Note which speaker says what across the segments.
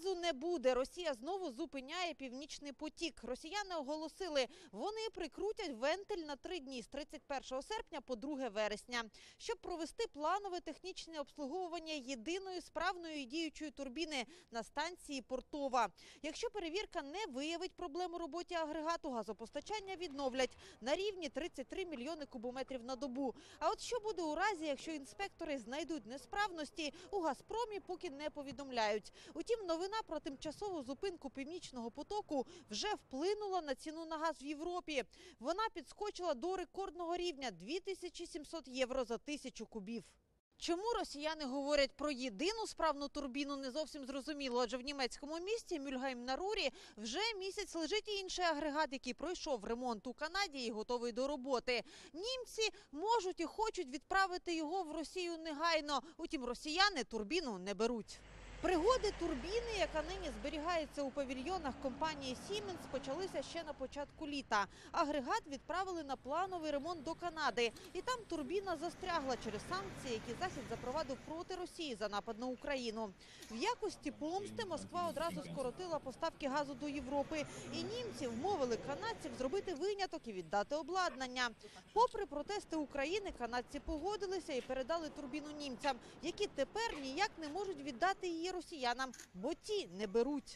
Speaker 1: Газу не буде. Росія знову зупиняє Північний потік. Росіяни оголосили, вони прикрутять вентиль на 3 дні з 31 серпня по 2 вересня, щоб провести планове технічне обслуговування єдиної справної і діючої турбіни на станції Портова. Якщо перевірка не виявить проблем у роботі агрегату, газопостачання відновлять на рівні 33 мільйони кубометрів на добу. А от що буде у разі, якщо інспектори знайдуть несправності, у «Газпромі» поки не повідомляють. Утім, новина про тимчасову зупинку Північного потоку вже вплинула на ціну на газ в Європі. Вона підскочила до рекордного рівня – 2700 євро за 1000 кубів. Чому росіяни говорять про єдину справну турбіну, не зовсім зрозуміло, адже в німецькому місті Мюльгейм на Рурі вже місяць лежить і інший агрегат, який пройшов ремонт у Канаді і готовий до роботи. Німці можуть і хочуть відправити його в Росію негайно, утім росіяни турбіну не беруть. Пригоди турбіни, яка нині зберігається у павільйонах компанії Siemens, почалися ще на початку літа. Агрегат відправили на плановий ремонт до Канади. І там турбіна застрягла через санкції, які Захід запровадив проти Росії за напад на Україну. В якості помсти Москва одразу скоротила поставки газу до Європи. І німці вмовили канадців зробити виняток і віддати обладнання. Попри протести України, канадці погодилися і передали турбіну німцям, які тепер ніяк не можуть віддати її росіянам, бо ті не беруть.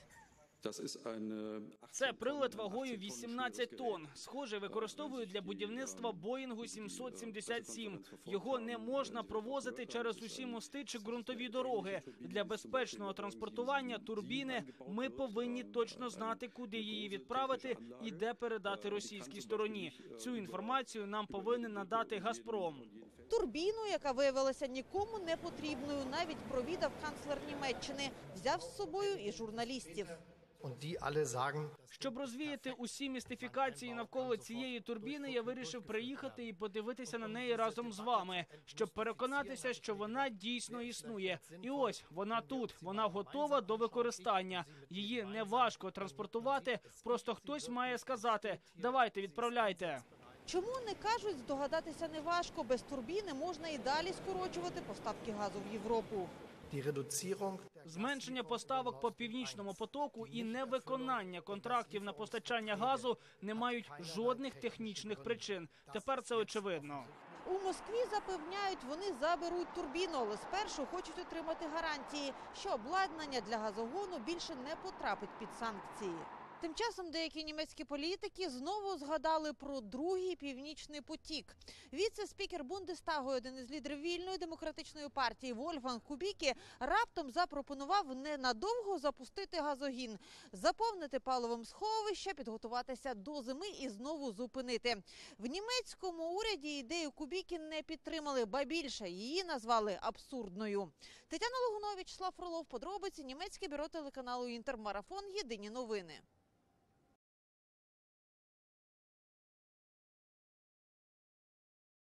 Speaker 2: Це прилад вагою 18 тонн. Схоже, використовують для будівництва Боїнгу 777. Його не можна провозити через усі мости чи ґрунтові дороги. Для безпечного транспортування турбіни ми повинні точно знати, куди її відправити і де передати російській стороні. Цю інформацію нам повинен надати «Газпром».
Speaker 1: Турбіну, яка виявилася нікому не потрібною, навіть провідав канцлер Німеччини, взяв з собою і журналістів.
Speaker 2: Щоб розвіяти усі містифікації навколо цієї турбіни, я вирішив приїхати і подивитися на неї разом з вами, щоб переконатися, що вона дійсно існує. І ось, вона тут, вона готова до використання. Її не важко транспортувати, просто хтось має сказати «давайте, відправляйте».
Speaker 1: Чому не кажуть, здогадатися неважко. Без турбіни можна і далі скорочувати поставки газу в Європу.
Speaker 2: Зменшення поставок по Північному потоку і невиконання контрактів на постачання газу не мають жодних технічних причин. Тепер це очевидно.
Speaker 1: У Москві запевняють, вони заберуть турбіну, але спершу хочуть отримати гарантії, що обладнання для газогону більше не потрапить під санкції. Тим часом деякі німецькі політики знову згадали про другий Північний потік. Віце-спікер Бундестагу, один із лідерів вільної демократичної партії Вольфганг Кубіке, раптом запропонував ненадовго запустити газогін, заповнити паливом сховища, підготуватися до зими і знову зупинити. В німецькому уряді ідею Кубіке не підтримали, ба більше її назвали абсурдною. Тетяна Логунович, Слав Фролов, подробиці, німецьке бюро телеканалу «Інтермарафон», єдині новини.